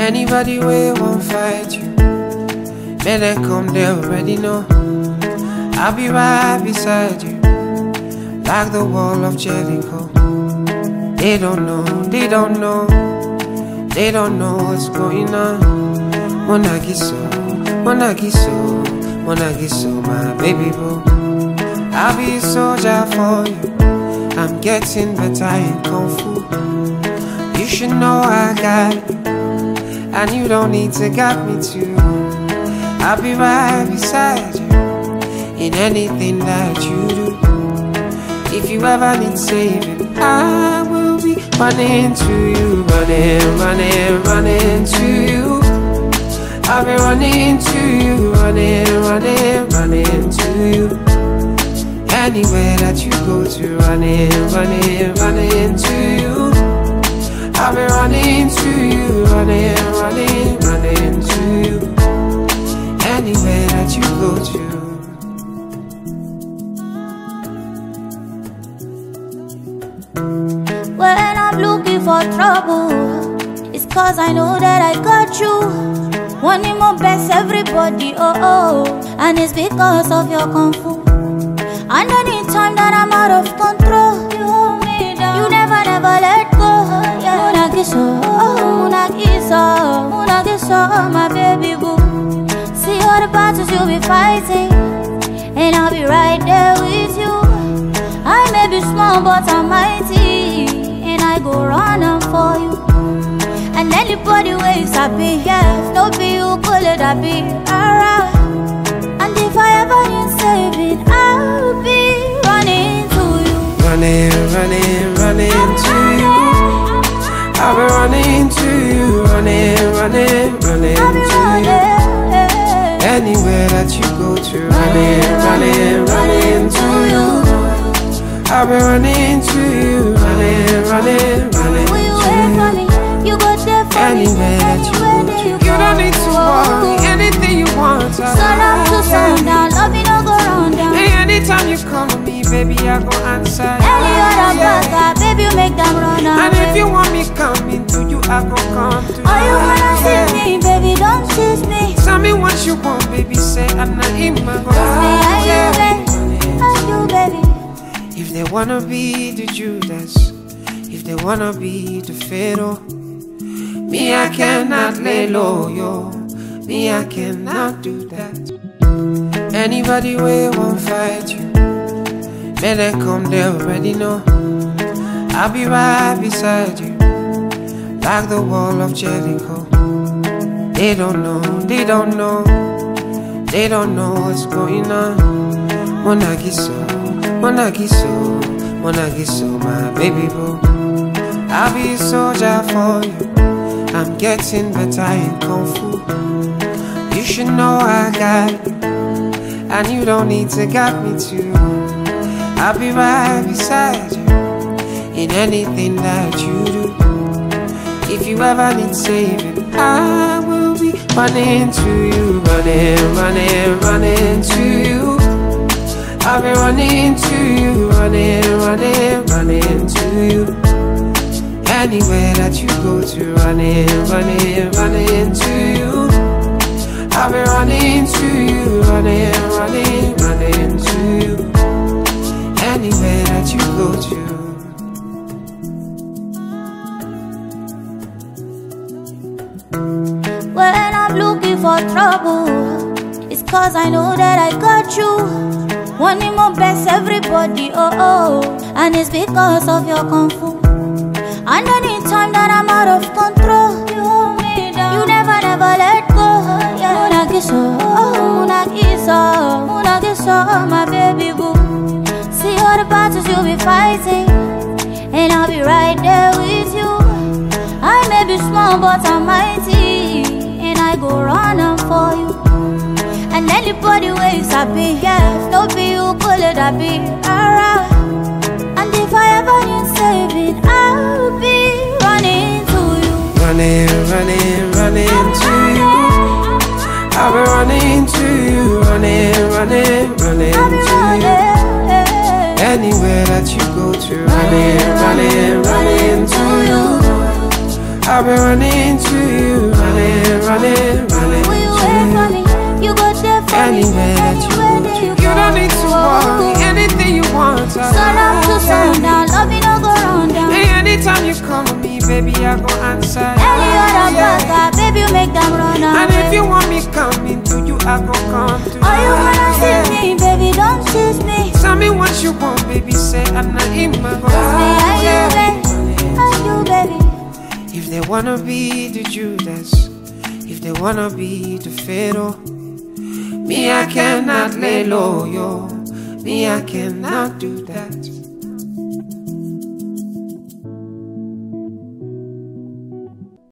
Anybody way won't fight you, may they come, they already know. I'll be right beside you, like the wall of Jericho. They don't know, they don't know, they don't know what's going on. Monagiso, Monagiso, Monagiso, my baby boo. I'll be a soldier for you, I'm getting better in Kung Fu. You should know I got you, and you don't need to guide me too. I'll be right beside you in anything that you do. If you ever need saving, I will be running to you, running, running, running to you. I'll be running to you, running, running, running to you. Anywhere that you go to, running, running, running to you. I'll be running to you, running, running, running to you. Anywhere that you go to. When I'm looking for trouble, it's cause I know that I got you. Wanting my best, everybody, oh oh. And it's because of your Kung Fu. And anytime that I'm out of control, you hold me down, you never let go. Yeah. Munagiso, Munagiso, Munagiso, my baby boo. See all the battles you'll be fighting, and I'll be right there with you. I may be small but I'm mighty, and I go running for you. And anybody waves I be, yes, no be you, call it I be, alright. And if I ever need saving, I'll be running to you. Running, running, running to you. I'll be running to you, running, running, running to you. Anywhere that you go to, running, running, running to you. I'll be running to you, running, running, running Will you to wait you. for me? You go there for me. Anywhere that you go to, you don't need to worry. Anything you want, Sun up to sundown, love me no go round down. Hey, anytime you come to me, baby, I go answer. Any other brother, baby, you make them run away. And if you want me coming to you, I go come to you. Oh, you wanna see me, baby, don't tease me. Tell me what you want, baby, say I'm not in my go. Are you, baby? If they wanna be the Judas, if they wanna be the Pharaoh, me I cannot lay low, yo. Me I cannot do that. Anybody way won't fight you, may they come, they already know. I'll be right beside you, like the wall of Jericho. They don't know, they don't know, they don't know what's going on. Monagiso, Monagiso, Monagiso, my baby boo. I'll be a soldier for you, I'm getting better in Kung Fu. You should know I got you, and you don't need to guide me too. I'll be right beside you in anything that you do. If you ever need saving, I will be running to you, running, running, running to you. I'll be running to you, running, running, running to you. Anywhere that you go to, running, running, running to you. I'll be running to you, running, running, running to you. Anywhere that you go to. When I'm looking for trouble, it's cause I know that I got you. Wanting my best, everybody, oh oh. And it's because of your Kung Fu. And anytime that I'm out of control, you hold me down, you never let go. Yeah. Munagiso, Munagiso, Munagiso, my baby boo. See all the battles you'll be fighting, and I'll be right there with you. I may be small but I'm mighty, and I go running for you. And anybody waves I be, yes, no be you, call it I be, alright. And if I ever need saving, I'll be running to you. Running, running, running to you. I'll be running to you, running, running, running to you. Anywhere that you go to, running, running, running to you. I've been running to you, running Will you to wait for me? You go there for me. Anywhere that you go, you don't need to worry. Anything you want, Sun up to sundown, love me no go round down. Hey, anytime you call me, baby, I go answer. Any other brother, baby, you make them run away. And if you want me coming to you, I go come to you. Oh, you wanna see me, baby, don't tease me. Tell me what you want, baby, say I'm not in my You, baby. If they wanna be the Judas, if they wanna be the Pharaoh, me I cannot lay low, yo. Me I cannot do that.